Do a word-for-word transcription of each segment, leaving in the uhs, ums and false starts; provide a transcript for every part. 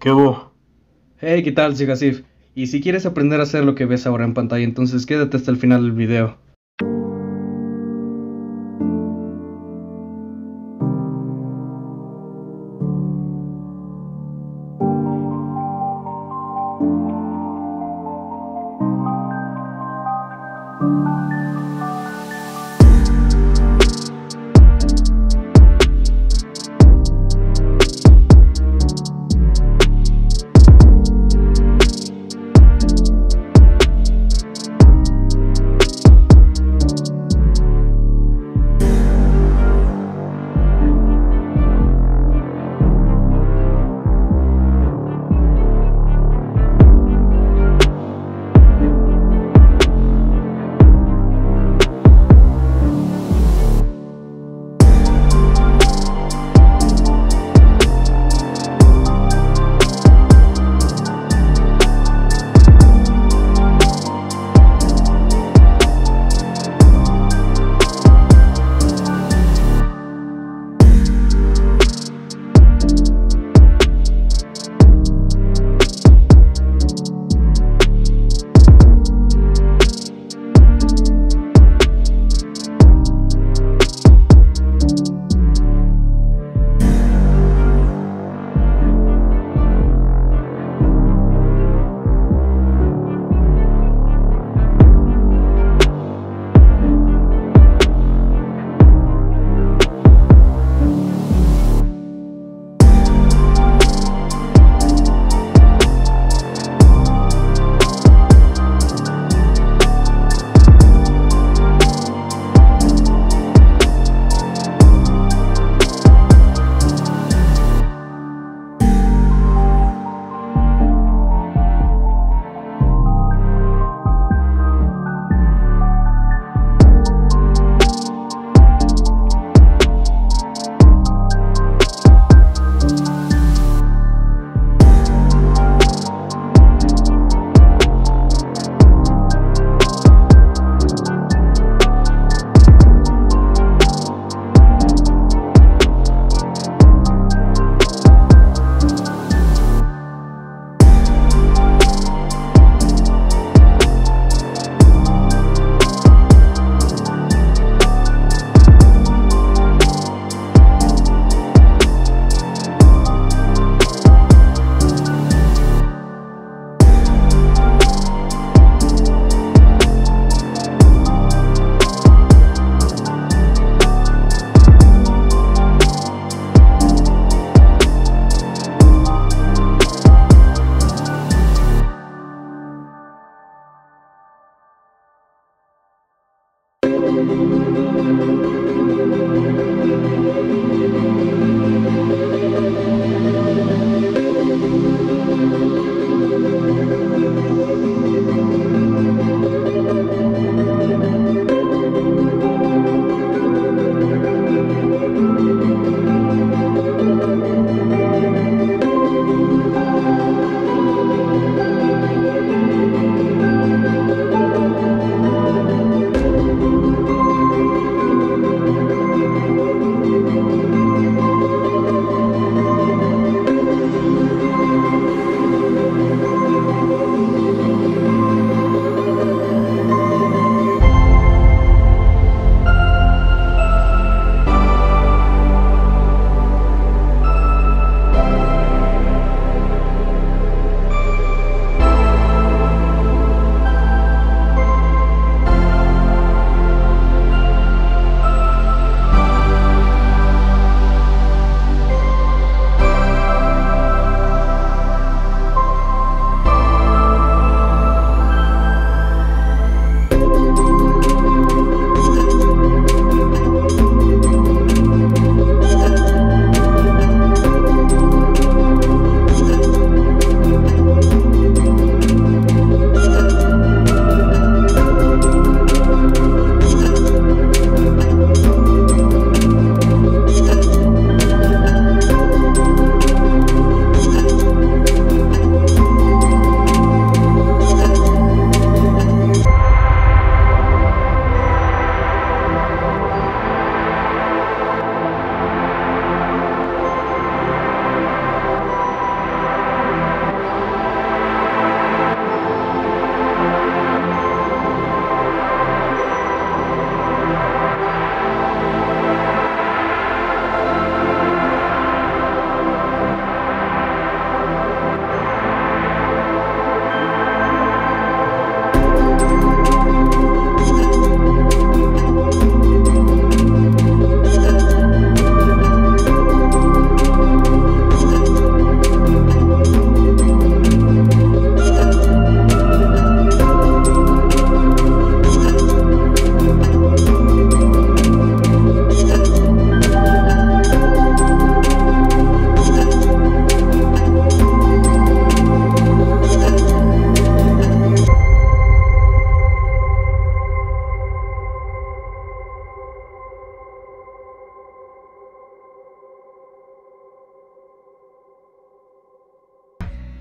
¿Qué hubo? Hey, ¿qué tal, Sigasif? Y si quieres aprender a hacer lo que ves ahora en pantalla, entonces quédate hasta el final del video.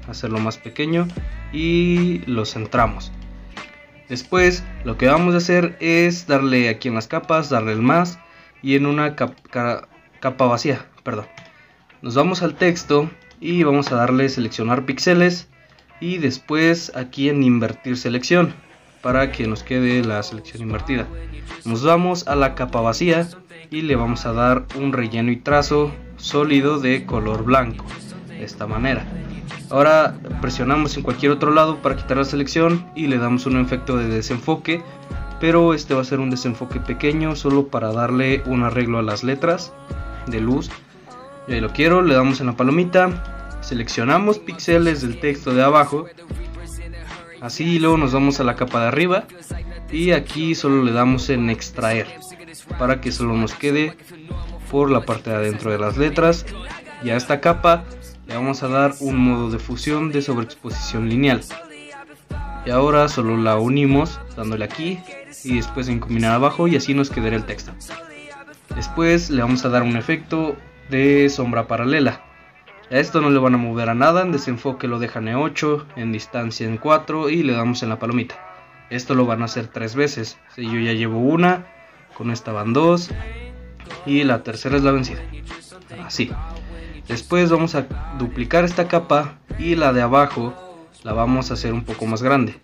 hacerlo más pequeño y lo centramos. Después lo que vamos a hacer es darle aquí en las capas, darle el más y en una cap ca capa vacía, perdón. Nos vamos al texto y vamos a darle seleccionar píxeles y después aquí en invertir selección para que nos quede la selección invertida. Nos vamos a la capa vacía y le vamos a dar un relleno y trazo sólido de color blanco, de esta manera. Ahora presionamos en cualquier otro lado para quitar la selección y le damos un efecto de desenfoque, pero este va a ser un desenfoque pequeño solo para darle un arreglo a las letras de luz. Yo ahí lo quiero, le damos en la palomita, seleccionamos píxeles del texto de abajo, así, y luego nos vamos a la capa de arriba y aquí solo le damos en extraer para que solo nos quede por la parte de adentro de las letras. Y a esta capa le vamos a dar un modo de fusión de sobreexposición lineal. Y ahora solo la unimos dándole aquí y después en combinar abajo y así nos quedaría el texto. Después le vamos a dar un efecto de sombra paralela. A esto no le van a mover a nada, en desenfoque lo dejan en ocho, en distancia en cuatro y le damos en la palomita. Esto lo van a hacer tres veces. Si yo ya llevo una, con esta van dos y la tercera es la vencida. Así. Después vamos a duplicar esta capa y la de abajo la vamos a hacer un poco más grande.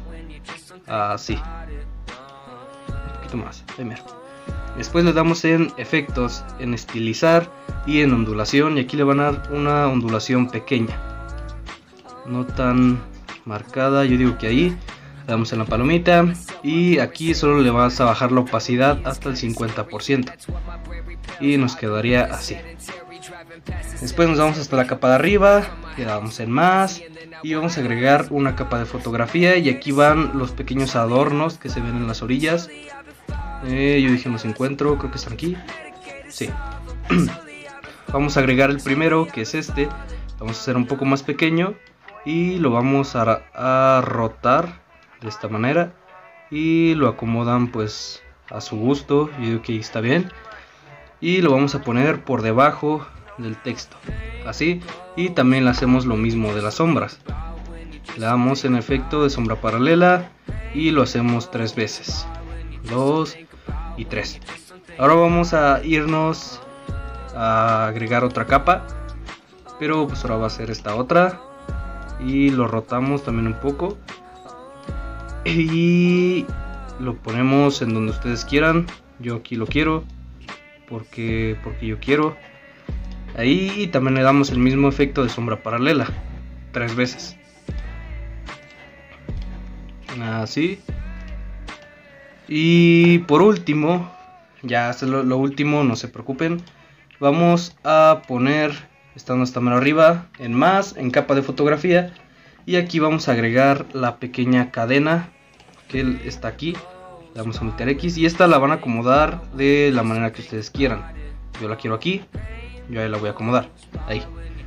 Así. Un poquito más. Primero. Después le damos en efectos, en estilizar y en ondulación. Y aquí le van a dar una ondulación pequeña. No tan marcada. Yo digo que ahí. Le damos en la palomita. Y aquí solo le vas a bajar la opacidad hasta el cincuenta por ciento. Y nos quedaría así. Después nos vamos hasta la capa de arriba, le damos en más y vamos a agregar una capa de fotografía y aquí van los pequeños adornos que se ven en las orillas. Eh, yo dije los encuentro, creo que están aquí. Sí. Vamos a agregar el primero, que es este. Vamos a hacer un poco más pequeño y lo vamos a, a rotar de esta manera y lo acomodan pues a su gusto. Yo digo que ahí está bien. Y lo vamos a poner por debajo del texto, así, y también le hacemos lo mismo de las sombras. Le damos en efecto de sombra paralela y lo hacemos tres veces, dos y tres. Ahora vamos a irnos a agregar otra capa, pero pues ahora va a ser esta otra y lo rotamos también un poco y lo ponemos en donde ustedes quieran. Yo aquí lo quiero porque porque yo quiero. Ahí también le damos el mismo efecto de sombra paralela, tres veces. Así. Y por último, ya es lo, lo último, no se preocupen. Vamos a poner, estando hasta más arriba, en más, en capa de fotografía. Y aquí vamos a agregar la pequeña cadena que está aquí. Le vamos a meter X y esta la van a acomodar de la manera que ustedes quieran. Yo la quiero aquí. Yo ahí la voy a acomodar, ahí.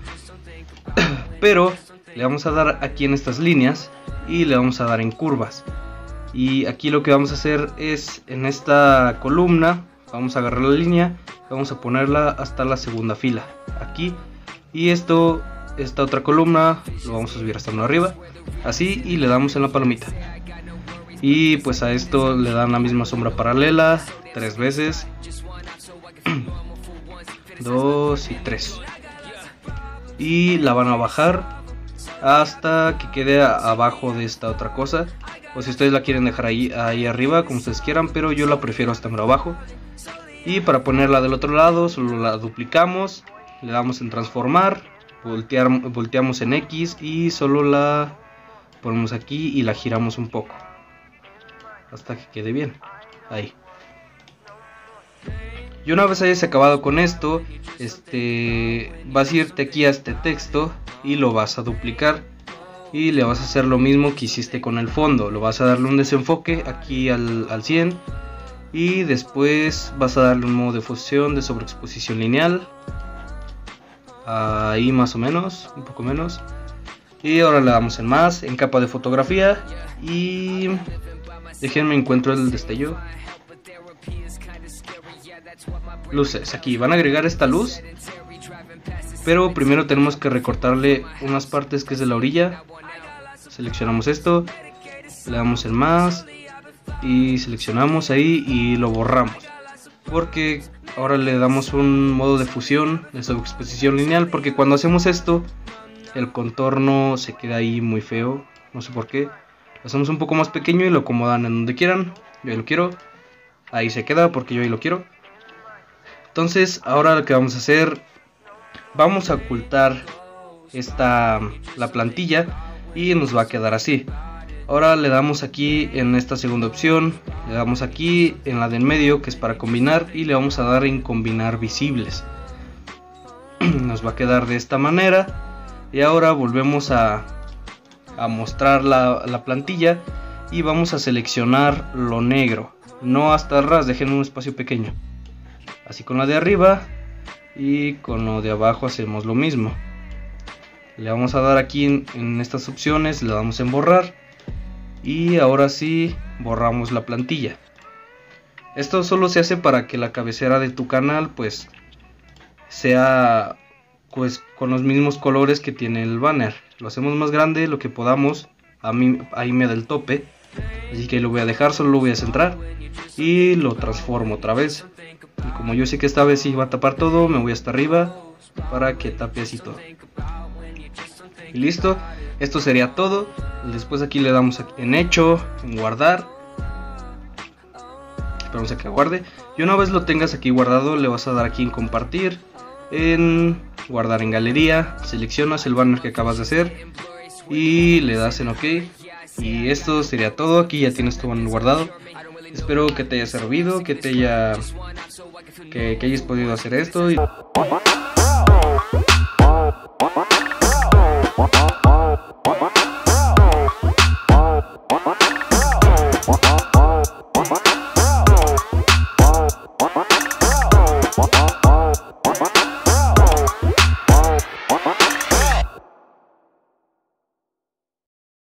Pero le vamos a dar aquí en estas líneas y le vamos a dar en curvas. Y aquí lo que vamos a hacer es en esta columna, vamos a agarrar la línea, vamos a ponerla hasta la segunda fila, aquí. Y esto, esta otra columna, lo vamos a subir hasta uno arriba, así, y le damos en la palomita. Y pues a esto le dan la misma sombra paralela, tres veces. Dos y tres. Y la van a bajar hasta que quede a, abajo de esta otra cosa. O si ustedes la quieren dejar ahí, ahí arriba, como ustedes quieran, pero yo la prefiero hasta más abajo. Y para ponerla del otro lado, solo la duplicamos, le damos en transformar, voltear, volteamos en X y solo la ponemos aquí y la giramos un poco hasta que quede bien. Ahí. Y una vez hayas acabado con esto, este, vas a irte aquí a este texto y lo vas a duplicar y le vas a hacer lo mismo que hiciste con el fondo. Lo vas a darle un desenfoque aquí al, al cien y después vas a darle un modo de fusión de sobreexposición lineal, ahí más o menos, un poco menos. Y ahora le damos en más, en capa de fotografía y déjenme encuentro el destello. Luces, aquí van a agregar esta luz pero primero tenemos que recortarle unas partes que es de la orilla. Seleccionamos esto, le damos en más y seleccionamos ahí y lo borramos, porque ahora le damos un modo de fusión de subexposición lineal, porque cuando hacemos esto el contorno se queda ahí muy feo, no sé por qué. Lo hacemos un poco más pequeño y lo acomodan en donde quieran. Yo ahí lo quiero, ahí se queda porque yo ahí lo quiero. Entonces ahora lo que vamos a hacer, vamos a ocultar esta la plantilla y nos va a quedar así. Ahora le damos aquí en esta segunda opción, le damos aquí en la de en medio, que es para combinar, y le vamos a dar en combinar visibles. Nos va a quedar de esta manera. Y ahora volvemos a, a mostrar la, la plantilla y vamos a seleccionar lo negro, no hasta ras, dejen un espacio pequeño. Así con la de arriba, y con lo de abajo hacemos lo mismo. Le vamos a dar aquí en, en estas opciones, le damos en borrar, y ahora sí borramos la plantilla. Esto solo se hace para que la cabecera de tu canal pues sea pues con los mismos colores que tiene el banner. Lo hacemos más grande lo que podamos. A mí ahí me da el tope, así que lo voy a dejar, solo lo voy a centrar y lo transformo otra vez. Y como yo sé que esta vez sí va a tapar todo, me voy hasta arriba para que tape así todo. Y listo, esto sería todo. Después aquí le damos aquí en hecho, en guardar. Esperamos a que guarde. Y una vez lo tengas aquí guardado, le vas a dar aquí en compartir, en guardar en galería, seleccionas el banner que acabas de hacer y le das en OK. Y esto sería todo. Aquí ya tienes tu banner guardado. Espero que te haya servido, que te haya que, que hayas podido hacer esto y...